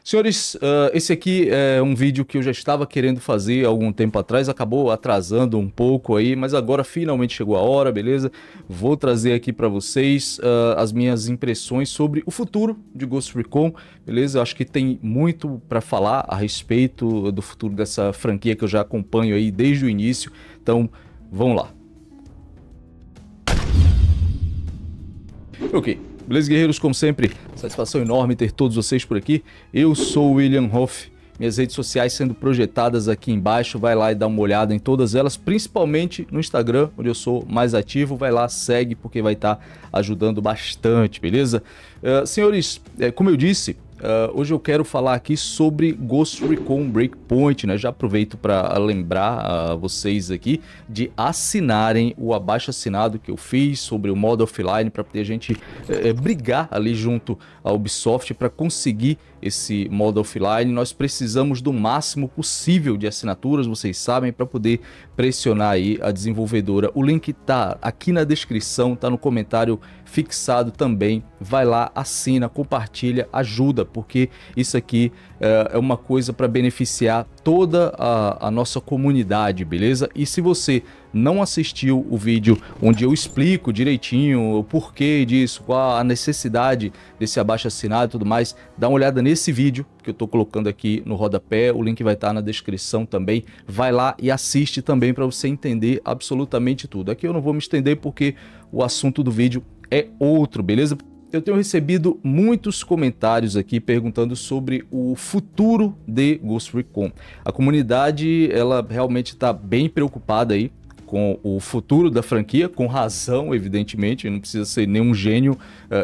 Senhores, esse aqui é um vídeo que eu já estava querendo fazer há algum tempo atrás, acabou atrasando um pouco aí, mas agora finalmente chegou a hora, beleza? Vou trazer aqui para vocês as minhas impressões sobre o futuro de Ghost Recon, beleza? Eu acho que tem muito para falar a respeito do futuro dessa franquia que eu já acompanho aí desde o início, então vamos lá. Ok. Beleza, guerreiros? Como sempre, satisfação enorme ter todos vocês por aqui. Eu sou o William Hoff, minhas redes sociais sendo projetadas aqui embaixo, vai lá e dá uma olhada em todas elas, principalmente no Instagram, onde eu sou mais ativo, vai lá, segue, porque vai estar ajudando bastante, beleza? Senhores, como eu disse, hoje eu quero falar aqui sobre Ghost Recon Breakpoint, né? Já aproveito para lembrar vocês aqui de assinarem o abaixo-assinado que eu fiz sobre o modo offline para poder a gente brigar ali junto à Ubisoft para conseguir esse modo offline. Nós precisamos do máximo possível de assinaturas, vocês sabem, para poder pressionar aí a desenvolvedora. O link tá aqui na descrição, tá no comentário fixado também. Vai lá, assina, compartilha, ajuda, porque isso aqui é uma coisa para beneficiar toda a nossa comunidade, beleza? E se você não assistiu o vídeo onde eu explico direitinho o porquê disso, qual a necessidade desse abaixo-assinado e tudo mais, dá uma olhada nesse vídeo que eu tô colocando aqui no rodapé, o link vai estar na descrição também. Vai lá e assiste também para você entender absolutamente tudo. Aqui eu não vou me estender porque o assunto do vídeo é outro, beleza? Eu tenho recebido muitos comentários aqui perguntando sobre o futuro de Ghost Recon. A comunidade, ela realmente está bem preocupada aí com o futuro da franquia, com razão, evidentemente, não precisa ser nenhum gênio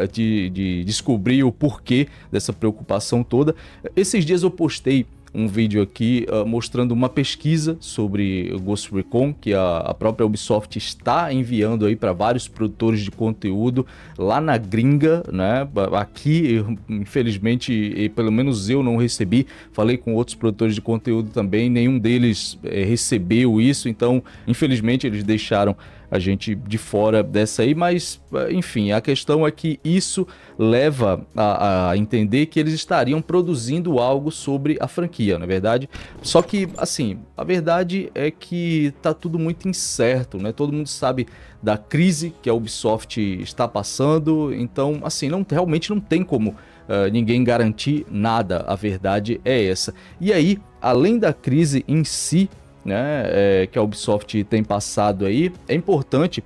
de descobrir o porquê dessa preocupação toda. Esses dias eu postei um vídeo aqui mostrando uma pesquisa sobre Ghost Recon que a própria Ubisoft está enviando aí para vários produtores de conteúdo lá na gringa, né? Aqui, infelizmente, pelo menos eu não recebi. Falei com outros produtores de conteúdo também, nenhum deles recebeu isso, então, infelizmente, eles deixaram a gente de fora dessa aí, mas enfim, a questão é que isso leva a entender que eles estariam produzindo algo sobre a franquia, na verdade. Só que, assim, a verdade é que tá tudo muito incerto, né? Todo mundo sabe da crise que a Ubisoft está passando, então, assim, realmente não tem como ninguém garantir nada, a verdade é essa. E aí, além da crise em si, né, que a Ubisoft tem passado aí, é importante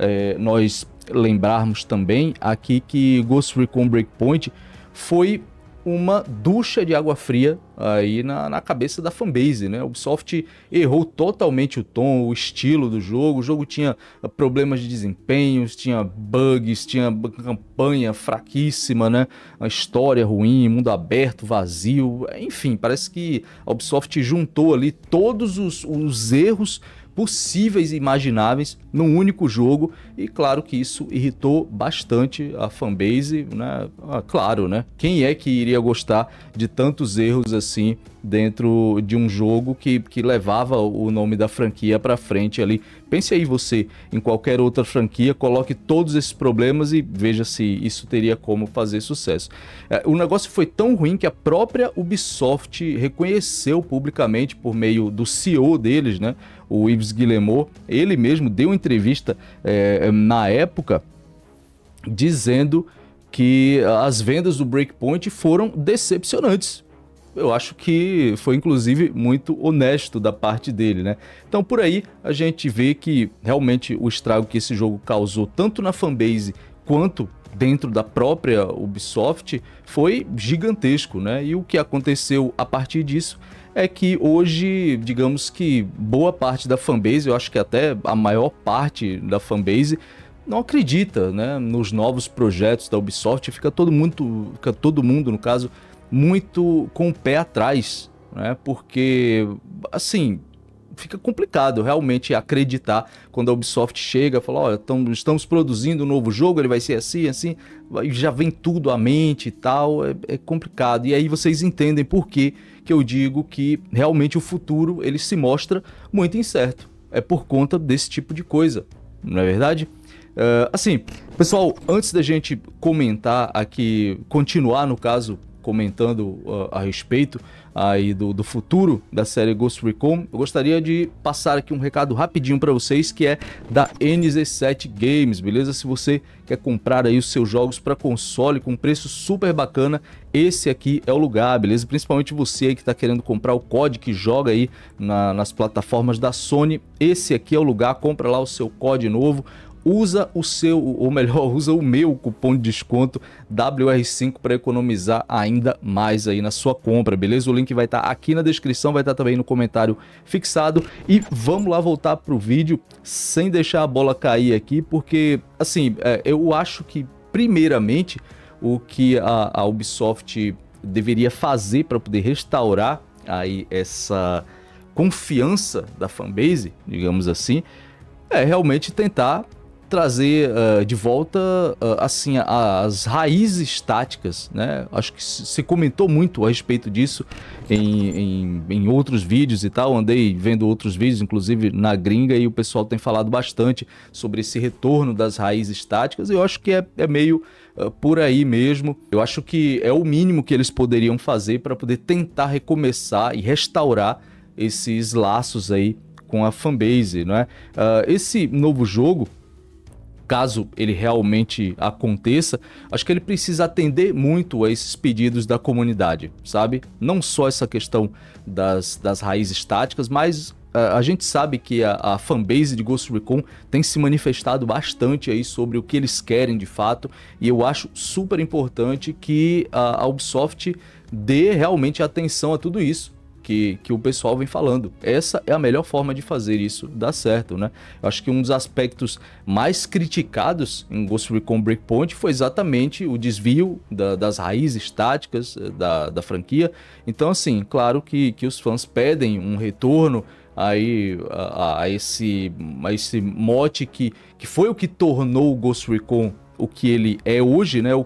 nós lembrarmos também aqui que Ghost Recon Breakpoint foi uma ducha de água fria aí na cabeça da fanbase, né? A Ubisoft errou totalmente o tom, o estilo do jogo. O jogo tinha problemas de desempenhos, tinha bugs, tinha campanha fraquíssima, né? A história ruim, mundo aberto, vazio, enfim, parece que a Ubisoft juntou ali todos os erros possíveis e imagináveis num único jogo, e claro que isso irritou bastante a fanbase, né? Claro, né? Quem é que iria gostar de tantos erros assim dentro de um jogo que levava o nome da franquia para frente ali? Pense aí você em qualquer outra franquia, coloque todos esses problemas e veja se isso teria como fazer sucesso. O negócio foi tão ruim que a própria Ubisoft reconheceu publicamente por meio do CEO deles, né, o Yves Guillemot. Ele mesmo deu entrevista na época dizendo que as vendas do Breakpoint foram decepcionantes. Eu acho que foi inclusive muito honesto da parte dele, né? Então por aí a gente vê que realmente o estrago que esse jogo causou tanto na fanbase quanto dentro da própria Ubisoft foi gigantesco, né? E o que aconteceu a partir disso é que hoje, digamos que boa parte da fanbase, eu acho que até a maior parte da fanbase, não acredita, né, nos novos projetos da Ubisoft. Fica todo mundo, no caso, muito com o pé atrás, né? Porque, assim, fica complicado realmente acreditar quando a Ubisoft chega e fala: olha, estamos produzindo um novo jogo, ele vai ser assim, assim, já vem tudo à mente e tal, é complicado. E aí vocês entendem por que eu digo que realmente o futuro ele se mostra muito incerto. É por conta desse tipo de coisa, não é verdade? Assim, pessoal, antes da gente comentar aqui, continuar no caso comentando a respeito aí do futuro da série Ghost Recon, eu gostaria de passar aqui um recado rapidinho para vocês, que é da NZ7 Games, beleza? Se você quer comprar aí os seus jogos para console com preço super bacana, esse aqui é o lugar, beleza? Principalmente você aí que está querendo comprar o COD, que joga aí nas plataformas da Sony, esse aqui é o lugar. Compra lá o seu COD novo, usa o seu, ou melhor, usa o meu cupom de desconto WR5 para economizar ainda mais aí na sua compra, beleza? O link vai estar aqui na descrição, vai estar também no comentário fixado. E vamos lá voltar pro vídeo sem deixar a bola cair aqui, porque assim, eu acho que primeiramente o que a Ubisoft deveria fazer para poder restaurar aí essa confiança da fanbase, digamos assim, é realmente tentar trazer de volta assim as raízes táticas, né? Acho que se comentou muito a respeito disso em outros vídeos e tal. Andei vendo outros vídeos, inclusive na gringa, e o pessoal tem falado bastante sobre esse retorno das raízes táticas. Eu acho que é meio por aí mesmo. Eu acho que é o mínimo que eles poderiam fazer para poder tentar recomeçar e restaurar esses laços aí com a fanbase, não é? Esse novo jogo, caso ele realmente aconteça, acho que ele precisa atender muito a esses pedidos da comunidade, sabe? Não só essa questão das raízes táticas, mas a gente sabe que a fanbase de Ghost Recon tem se manifestado bastante aí sobre o que eles querem de fato, e eu acho super importante que a Ubisoft dê realmente atenção a tudo isso que o pessoal vem falando. Essa é a melhor forma de fazer isso dar certo, né? Eu acho que um dos aspectos mais criticados em Ghost Recon Breakpoint foi exatamente o desvio das raízes táticas da franquia. Então, assim, claro que os fãs pedem um retorno aí a esse mote que foi o que tornou o Ghost Recon o que ele é hoje, né?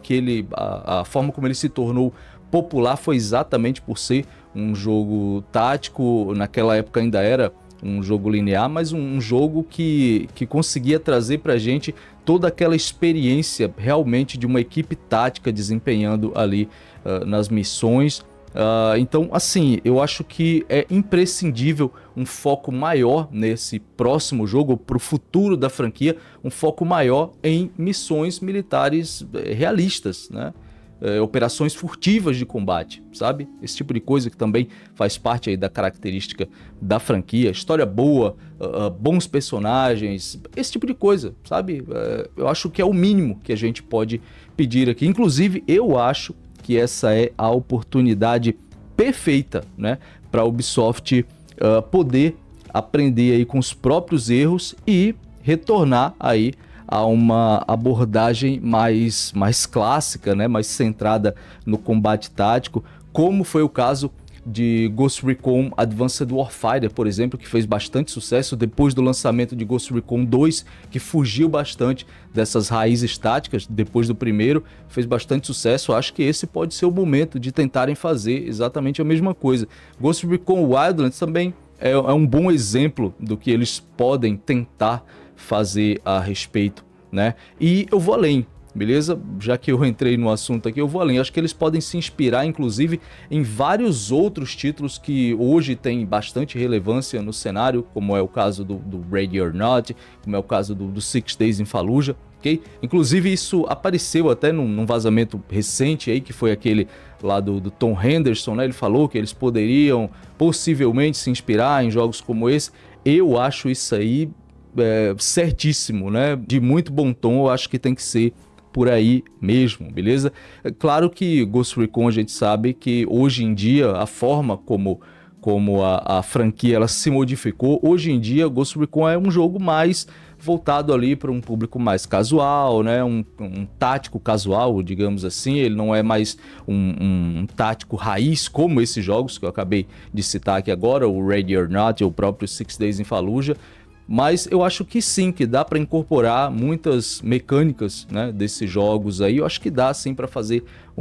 A forma como ele se tornou popular foi exatamente por ser um jogo tático. Naquela época ainda era um jogo linear, mas um jogo que conseguia trazer pra gente toda aquela experiência realmente de uma equipe tática desempenhando ali nas missões. Então, assim, eu acho que é imprescindível um foco maior nesse próximo jogo, para o futuro da franquia, um foco maior em missões militares realistas, né? Operações furtivas de combate, sabe? Esse tipo de coisa que também faz parte aí da característica da franquia. História boa, bons personagens, esse tipo de coisa, sabe? Eu acho que é o mínimo que a gente pode pedir aqui. Inclusive, eu acho que essa é a oportunidade perfeita, né, para a Ubisoft poder aprender aí com os próprios erros e retornar aí a uma abordagem mais clássica, né, mais centrada no combate tático, como foi o caso de Ghost Recon Advanced Warfighter, por exemplo, que fez bastante sucesso depois do lançamento de Ghost Recon 2, que fugiu bastante dessas raízes táticas. Depois do primeiro, fez bastante sucesso. Acho que esse pode ser o momento de tentarem fazer exatamente a mesma coisa. Ghost Recon Wildlands também é um bom exemplo do que eles podem tentar fazer a respeito, né? E eu vou além, beleza? Já que eu entrei no assunto aqui, eu vou além. Acho que eles podem se inspirar, inclusive, em vários outros títulos que hoje têm bastante relevância no cenário, como é o caso do Ready or Not, como é o caso do 6 Days in Fallujah, ok? Inclusive, isso apareceu até num vazamento recente aí, que foi aquele lá do Tom Henderson, né? Ele falou que eles poderiam possivelmente se inspirar em jogos como esse. Eu acho isso aí certíssimo, né? De muito bom tom. Eu acho que tem que ser por aí mesmo, beleza? É claro que Ghost Recon, a gente sabe que hoje em dia a forma como a franquia ela se modificou, hoje em dia Ghost Recon é um jogo mais voltado ali para um público mais casual, né? Um tático casual, digamos assim. Ele não é mais um tático raiz como esses jogos que eu acabei de citar aqui agora, o Ready or Not, ou o próprio 6 Days in Fallujah. Mas eu acho que sim, que dá para incorporar muitas mecânicas, né, desses jogos aí. Eu acho que dá sim para fazer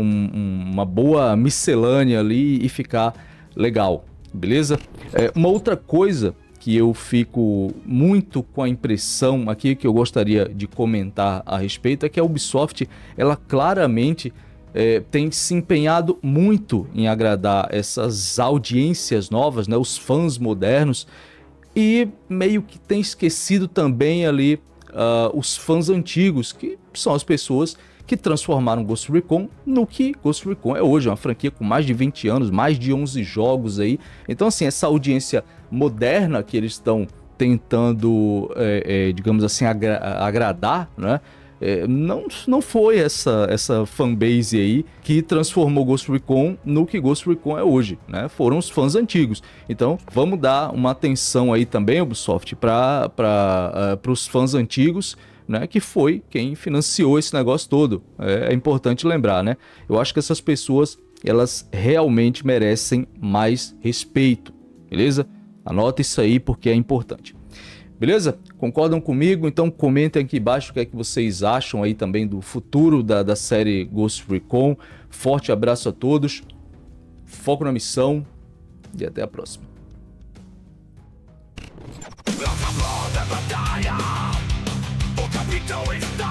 uma boa miscelânea ali e ficar legal, beleza? Uma outra coisa que eu fico muito com a impressão aqui, que eu gostaria de comentar a respeito, é que a Ubisoft, ela claramente tem se empenhado muito em agradar essas audiências novas, né, os fãs modernos, e meio que tem esquecido também ali os fãs antigos, que são as pessoas que transformaram Ghost Recon no que Ghost Recon é hoje, uma franquia com mais de 20 anos, mais de 11 jogos aí. Então assim, essa audiência moderna que eles estão tentando, digamos assim, agradar, né? Não foi essa fanbase aí que transformou Ghost Recon no que Ghost Recon é hoje, né? Foram os fãs antigos. Então vamos dar uma atenção aí também, Ubisoft, para os fãs antigos, né, que foi quem financiou esse negócio todo. É importante lembrar, né? Eu acho que essas pessoas, elas realmente merecem mais respeito, beleza? Anota isso aí porque é importante. Beleza? Concordam comigo? Então comentem aqui embaixo o que é que vocês acham aí também do futuro da série Ghost Recon. Forte abraço a todos, foco na missão e até a próxima. Capitão está